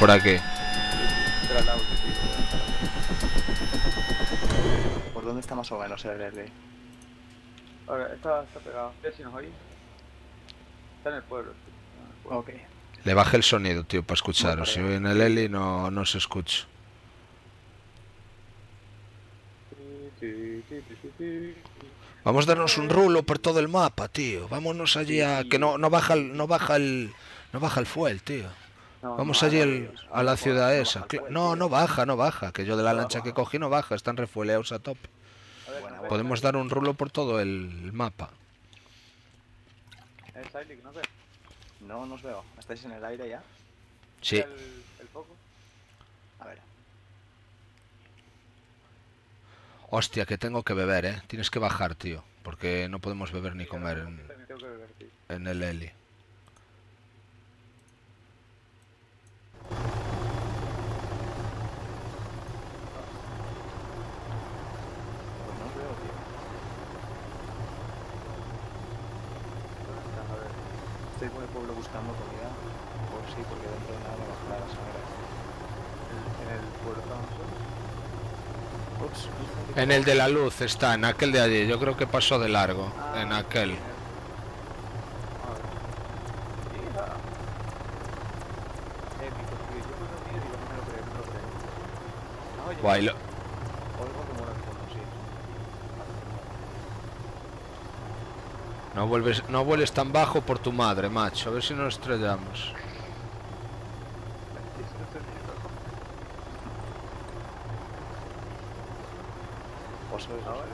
por aquí. Pero al lado, tío. ¿Por dónde está más o menos el LL? Ahora, está pegado. Ya si nos oís. Está en el pueblo, tío. Está en el pueblo. Ok. Le bajé el sonido, tío, para escucharos. Si Vale, en el Eli no se escucha. Vamos a darnos un rulo por todo el mapa, tío. Vámonos allí a... Que no baja el fuel, tío. No, Vamos no, allí no, a la ciudad esa. baja el fuel, No, tío. no baja. Que yo de la lancha que cogí no baja. Están refueleados a tope. A ver, Buena, nos Podemos dar un rulo por todo el mapa. Siley, ¿no ves? No os veo. ¿Estáis en el aire ya? Sí. El foco. A ver. Hostia, que tengo que beber, ¿eh? Tienes que bajar, tío. Porque no podemos beber ni comer También tengo que beber, tío. en el Eli. Pues no os veo, tío. ¿Dónde estás? A ver. Estoy por el pueblo buscando comida. Por sí, porque dentro de nada me bajará la sangre. En el pueblo estamos nosotros. Ups, En el de la luz está, en aquel de allí. Yo creo que pasó de largo. En aquel. A ver. Hija. Épico, tío. Yo cuando miro digo, no me lo creo, no me lo creo. Ah, oye, Guay, oigo que muero en fondo, sí. no vueles tan bajo por tu madre, macho. A ver si nos estrellamos. Oso es Ahora.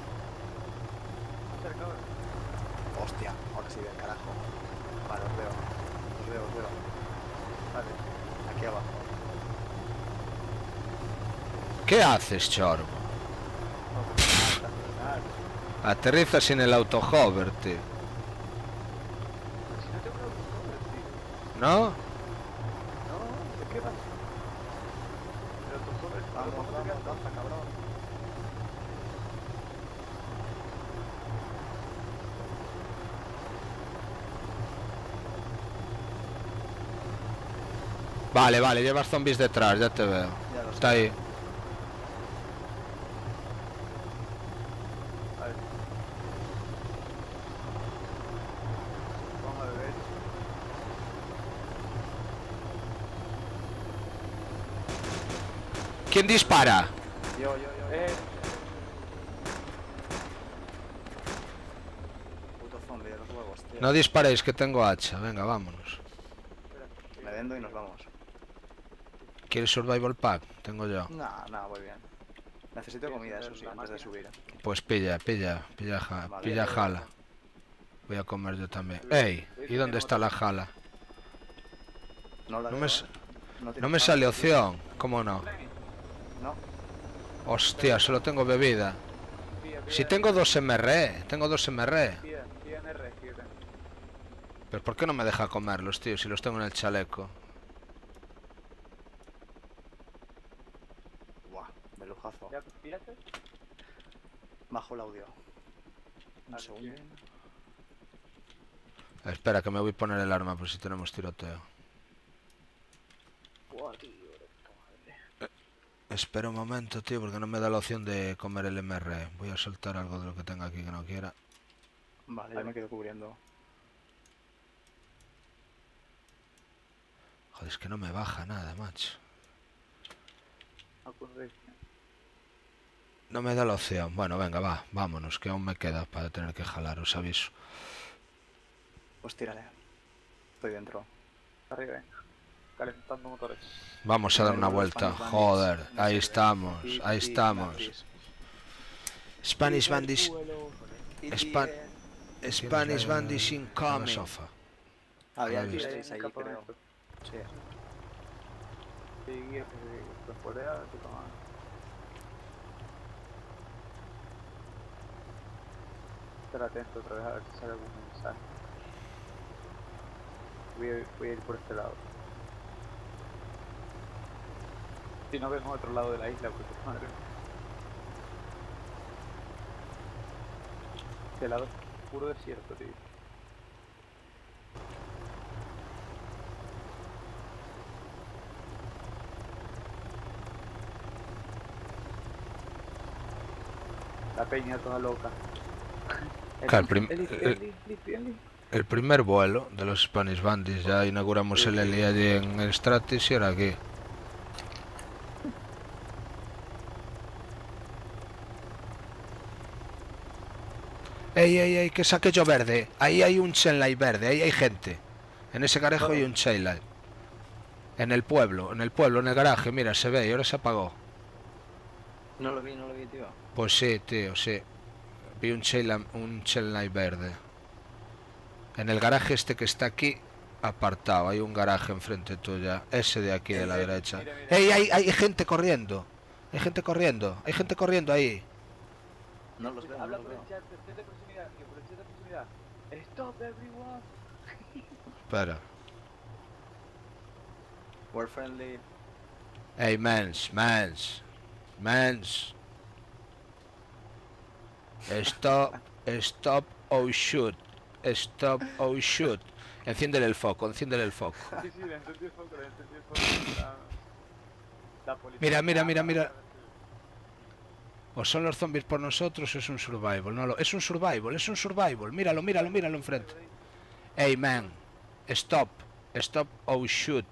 Cerca ahora. Hostia, ahora sí, del carajo. Vale, os veo. Os veo. Vale. Aquí abajo. ¿Qué haces, chorbo? No, pues nada. Aterriza sin el autohover, tío. Si no tengo un autocover, tío. ¿No? No, ¿de qué vas? El autocover, Vamos, baja, cabrón. Vale, llevas zombies detrás, ya te veo. Ya lo sé. Está ahí. A ver. Vamos a beber. ¿Quién dispara? Yo. Puto zombie de los huevos, tío. No disparéis, que tengo hacha. Venga, vámonos. Espera. Me vendo y nos vamos. ¿Quieres survival pack? Tengo yo. Nah, voy bien. Necesito comida, eso sí, antes de subir. Pues pilla Vale. jala. Voy a comer yo también. ¡Ey! ¿Y dónde está la jala? No la No veo, me, ¿eh? no tiene me jala. sale opción. ¿Cómo no? No. Hostia, solo tengo bebida. Si tengo 2 MR, tengo 2 MR. Pía en R, fíjate. Pero ¿por qué no me deja comerlos, tío? Si los tengo en el chaleco. Buah, de lujazo. ¿Ya píate? Bajo el audio. Un Vale, segundo. bien. Espera, que me voy a poner el arma por si tenemos tiroteo. Buah, tío, de puta madre. Espera un momento, tío, porque no me da la opción de comer el MR. Voy a soltar algo de lo que tenga aquí que no quiera. Vale, yo me quedo cubriendo. Joder, es que no me baja nada, macho. No me da la opción. Bueno, venga, vámonos, que aún me queda para tener que jalar, os aviso. Pues tírale. Estoy dentro. Arriba, venga. Calentando motores. Vamos a dar una Los vuelta. Spanish Joder, Bandits, no ahí sé, estamos, y- ahí y estamos. nazis. Spanish Bandits, Spanish Bandits incoming. Había Había alguien visto. ahí, creo. Sí. Sí, guía, pues por allá, te toma. Estar atento otra vez a ver si sale algún mensaje. Voy a ir por este lado. Si no vemos otro lado de la isla, porque madre. Este lado es puro desierto, tío. La peña toda loca. Claro, Eli. el primer vuelo de los Spanish Bandits, ya inauguramos el Eli allí en el Stratis y ahora aquí. Ey, que saque yo verde. Ahí hay un chainlight verde, ahí hay gente. En ese garaje hay un chainlight. En el pueblo, en el garaje, mira, se ve y ahora se apagó. No lo vi, tío. Pues sí, tío, sí. Vi un chainlight verde. En el garaje este que está aquí, apartado, hay un garaje enfrente tuya. Ese de aquí de la derecha. Mira. ¡Ey, hay gente corriendo! Hay gente corriendo ahí. No los veo, no Habla los por el veo. chat de proximidad, tío, por el chat de proximidad. Stop everyone. Espera. We're friendly. Hey, mans. Stop or shoot. Enciéndele el foco. Sí, le encendí el foco. La policía. Mira. O son los zombies por nosotros o es un survival. No, es un survival. Míralo enfrente. Hey, man. Stop or shoot.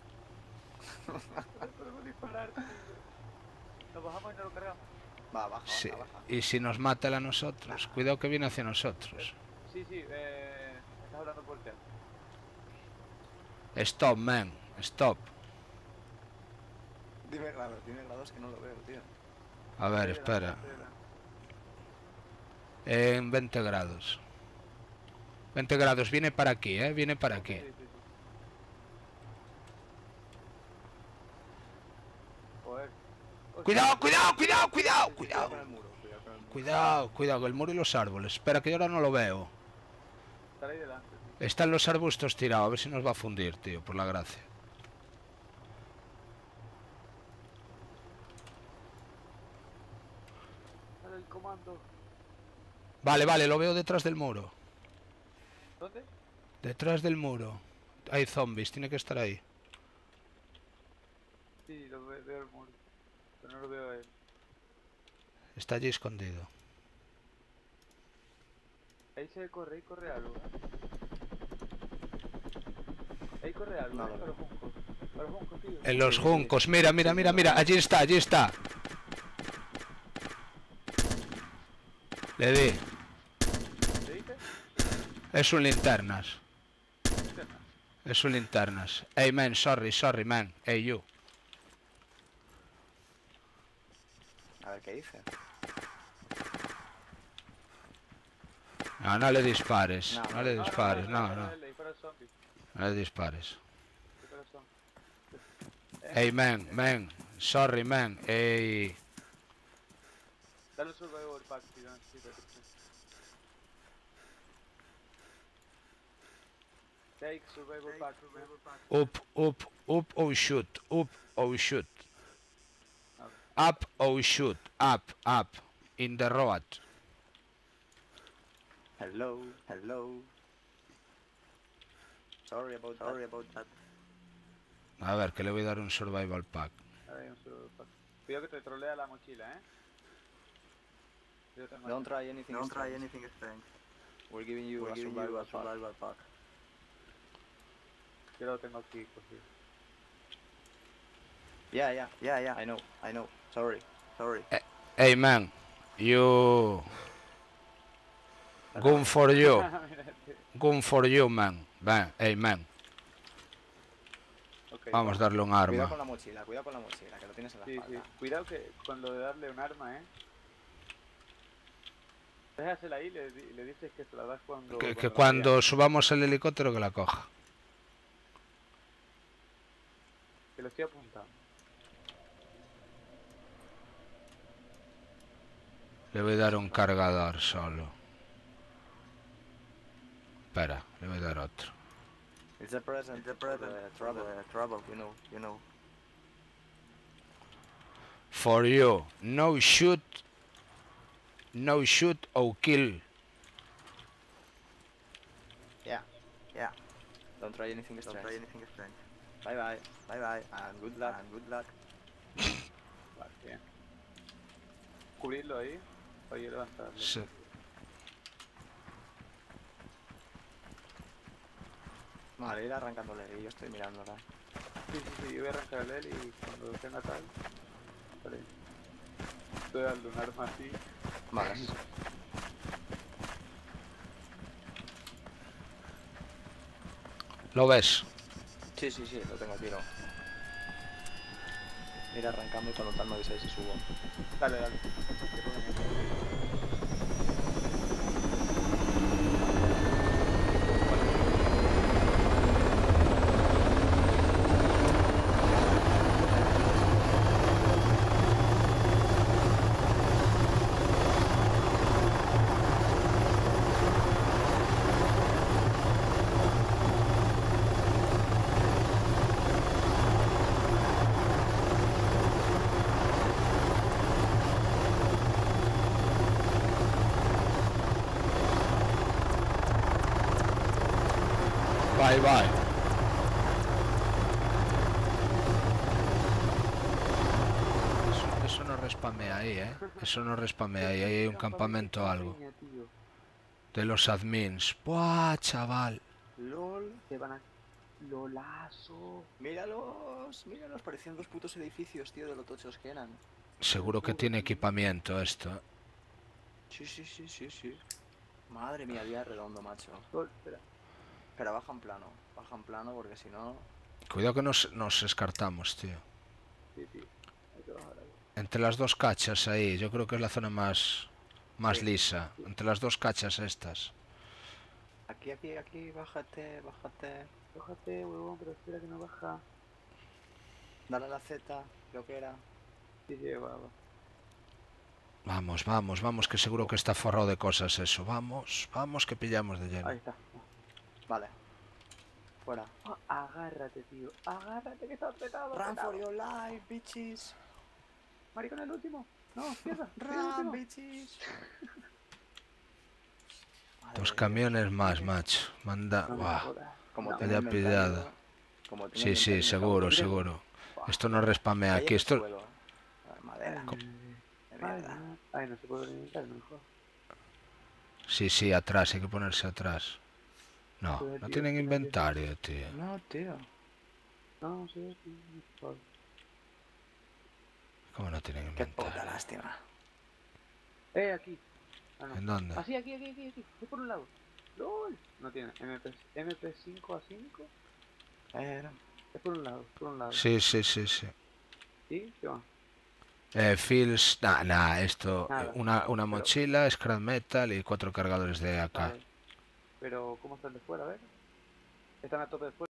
Podemos disparar, tío. Nos bajamos y nos lo cargamos. Va, baja, Sí. baja. Y si nos mata él a nosotros. Cuidado que viene hacia nosotros. Sí, estás hablando por el chat. Stop, man. Stop. Dime grados que no lo veo, tío. A ver, espera. En 20 grados. 20 grados. Viene para aquí, Viene para aquí. Sí. Joder. Cuidado. Cuidado con el muro, Cuidado, el muro y los árboles. Espera, que yo ahora no lo veo. Estar ahí delante, tío. Están los arbustos tirados, a ver si nos va a fundir, tío, por la gracia. Dale el comando. Vale, lo veo detrás del muro. ¿Dónde? Detrás del muro. Hay zombies, tiene que estar ahí. Sí, veo el muro. Pero no lo veo a él. Está allí escondido. Ahí corre algo. Ahí corre algo, No, para los juncos. Para los juncos, tío. En los juncos, mira. Allí está. Le di. ¿Te dice? Es un linternas. Linterna. Es un linternas. Hey, man, sorry, man. Hey, you. A ver qué dice. No le dispares. No, No le dispares, no. Le dispara al zombie. No le dispares. Dispara al zombie. Hey, man. Sorry, man. Hey. Dale el survival pack, tío. Necesito que Take survival pack. Up or shoot. Up or shoot. Up. In the road. Hello. Sorry about that. A ver, que le voy a dar un survival pack. Ahí, un survival pack. Cuidado que te trolea la mochila, Yo tengo Don't try anything strange. We're giving you a survival pack. Yo lo tengo aquí cogido. Yeah. I know. Sorry. Hey, man. You... Gun for you. Gun for you, man. Hey, man. Okay, Vamos a darle un arma. Cuidado con la mochila, que lo tienes en la Sí. espalda. Cuidado que con lo de darle un arma, Déjasela ahí y le dices que se la das cuando... Que cuando subamos el helicóptero que la coja. Que lo estoy apuntando. Le voy a dar un cargador solo. Espera, le voy a dar otro. It's a present, trouble, you know. For you, no shoot or kill. Yeah. Don't try anything strange. Bye, and good luck. Vale, bien. Cubrirlo ahí. Oye, levantarle. Sí. Vale, ir arrancándole y yo estoy mirándola. Sí, yo voy a arrancar el L y cuando tenga tal... Vale. Estoy dando un arma así. Vale. ¿Lo ves? Sí, lo tengo a tiro. Ir arrancando y cuando tal me avisáis si subo. Dale. Bye. Eso no respamea ahí, ¿eh? Eso no respamea ahí. Ahí hay un campamento o algo. De los admins. ¡Buah, chaval! LOL. Se van a... ¡Lolazo! Míralos, parecían dos putos edificios, tío, de lo tochos que eran. Seguro que tiene equipamiento esto, ¿eh? Sí. Madre mía, día redondo, macho. Espera. Pero baja en plano porque si no... Cuidado que nos descartamos, tío. Sí. Hay que bajar ahí. Entre las dos cachas ahí, yo creo que es la zona más Sí. lisa. Entre las dos cachas estas. Aquí, bájate. Bájate, huevón, pero espera que no baja. Dale a la Z, creo que era. Sí, va. Vamos, que seguro que está forrado de cosas eso. Vamos, que pillamos de lleno. Ahí está. Vale. Fuera. Oh, agárrate, tío. Agárrate que está petado. Run for your life, bitches. Maricón, el último. No, izquierda. Run, bitches. Dos camiones más, macho. Manda. Buah. Como No, tengo Haya inventario, pillado. como tengo Sí, inventario, me seguro. cago en- Esto no respamea Ahí aquí. en el Esto. suelo. Madera. De mierda. Ay, no se puede alimentar, mejor. Sí, atrás. Hay que ponerse atrás. No Joder, tío, tienen que no inventario, tío. No, tío. No, sí, mejor. ¿Cómo no tienen Qué puta inventario? lástima. Aquí. Ah, no. ¿En dónde? Así, aquí. Voy por un lado. LOL. No tiene. MP5 a 5. Es por un lado, Sí. ¿Sí? ¿Qué va? Fields. Esto. Nada. Una mochila, scrap metal y 4 cargadores de AK. Vale. Pero, ¿cómo están de fuera? A ver. Están a tope de fuera.